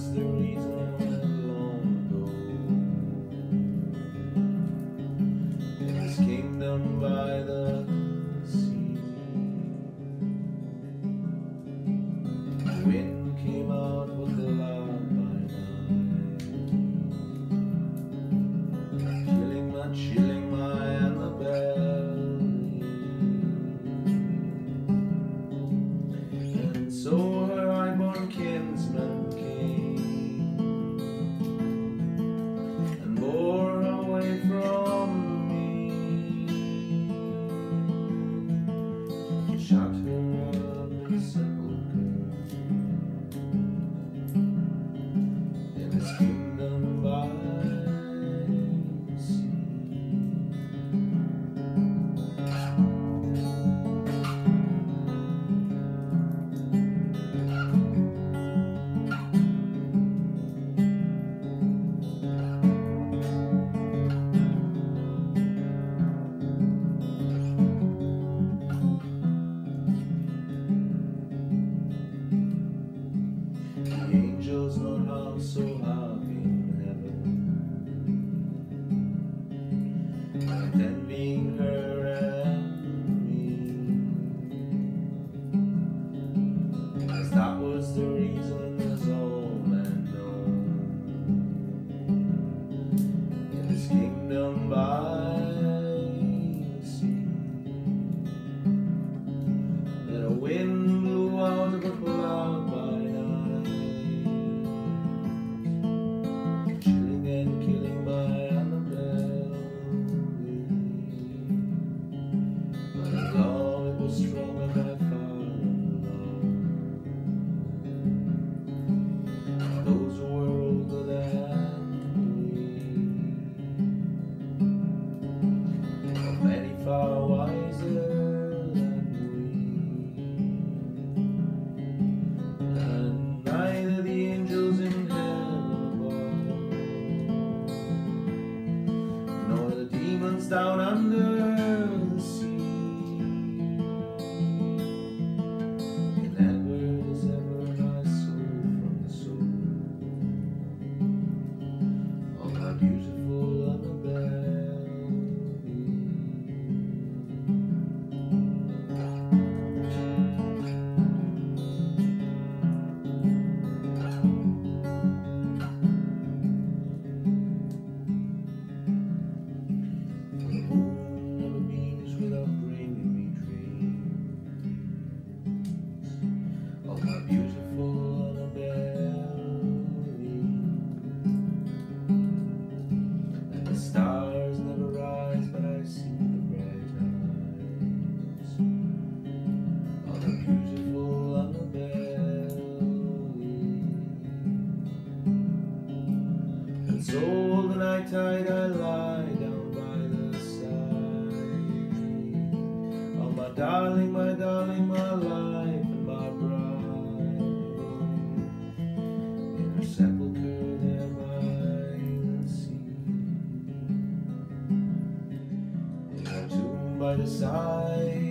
was the reason I went long ago. In this kingdom by the sea, the wind came out with the loud by night, chilling my Annabel. And so her high-born kinsman came and bore her away from me, shut her up in sepulchre in his kingdom by the sea. The angels not half so happy in heaven, and envying her and me, as that was the reason, as all men know, in this kingdom by the sea, that a wind blew out of a cloud by night, chilling and killing my Annabel. But his love, it was stronger by far than those who were older than we, or many far wiser than we, and neither the angels in heaven above, nor the demons down under the sea, can ever dissever my soul from the soul of my beautiful Annabel. The moon never beams without bringing me dreams of my beautiful Annabel. And the stars never rise, but I see the bright eyes of the beautiful Annabel. And so the night tide I lie down by the side of my darling, my life and my bride, in her sepulchre there by the sea, in her tomb by the side